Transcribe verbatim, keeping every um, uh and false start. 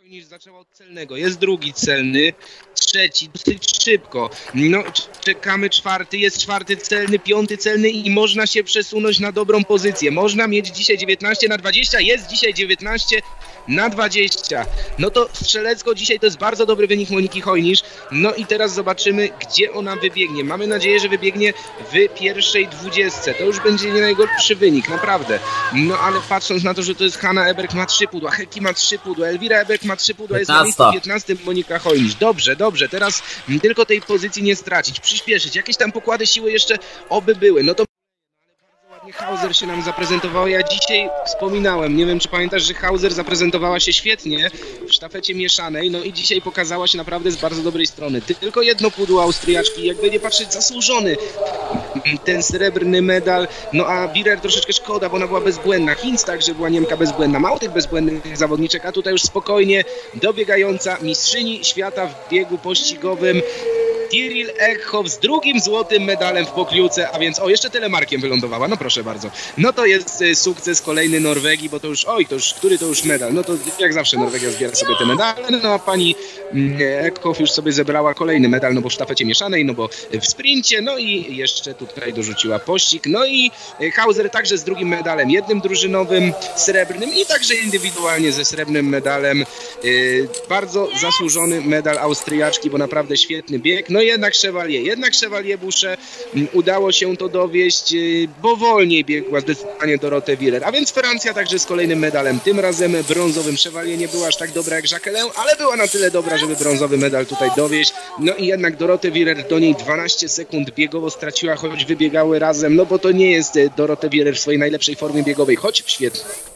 Niż zaczęła od celnego. Jest drugi celny, trzeci, dosyć szybko. No, czekamy czwarty, jest czwarty celny, piąty celny i można się przesunąć na dobrą pozycję. Można mieć dzisiaj dziewiętnaście na dwadzieścia, jest dzisiaj dziewiętnaście na dwadzieścia. No to strzelecko dzisiaj to jest bardzo dobry wynik Moniki Hojnisz. No i teraz zobaczymy, gdzie ona wybiegnie. Mamy nadzieję, że wybiegnie w pierwszej dwudziestce. To już będzie nie najgorszy wynik, naprawdę. No ale patrząc na to, że to jest Hanna Eberg ma trzy pudła, Heki ma trzy pudła, Elwira Eberg ma trzy pudła, jest na miejscu piętnastym Monika Hojnisz. Dobrze, dobrze, teraz tylko tej pozycji nie stracić, przyspieszyć. Jakieś tam pokłady siły jeszcze oby były. No to Hauser się nam zaprezentowała. Ja dzisiaj wspominałem, nie wiem czy pamiętasz, że Hauser zaprezentowała się świetnie w sztafecie mieszanej, no i dzisiaj pokazała się naprawdę z bardzo dobrej strony. Tylko jedno pudło Austriaczki, jakby nie patrzeć, zasłużony ten srebrny medal, no a Birer troszeczkę szkoda, bo ona była bezbłędna. Hinz także była Niemka bezbłędna, mało tych bezbłędnych zawodniczek, a tutaj już spokojnie dobiegająca mistrzyni świata w biegu pościgowym Tiril Eckhoff z drugim złotym medalem w pokliuce, a więc o, jeszcze telemarkiem wylądowała, no proszę bardzo. No to jest sukces kolejny Norwegii, bo to już, oj, to już, który to już medal, no to jak zawsze Norwegia zbiera sobie te medale, no a pani Eckhoff już sobie zebrała kolejny medal, no bo w sztafecie mieszanej, no bo w sprincie, no i jeszcze tutaj dorzuciła pościg, no i Hauser także z drugim medalem, jednym drużynowym, srebrnym i także indywidualnie ze srebrnym medalem. Yy, bardzo zasłużony medal Austriaczki, bo naprawdę świetny bieg. No jednak Chevalier, jednak Chevalier Busze udało się to dowieść, bo wolniej biegła zdecydowanie Dorotę Wierer. A więc Francja także z kolejnym medalem, tym razem brązowym. Chevalier nie była aż tak dobra jak Jacqueline, ale była na tyle dobra, żeby brązowy medal tutaj dowieść. No i jednak Dorotę Wierer do niej dwanaście sekund biegowo straciła, choć wybiegały razem, no bo to nie jest Dorotę Wierer w swojej najlepszej formie biegowej, choć świetnie.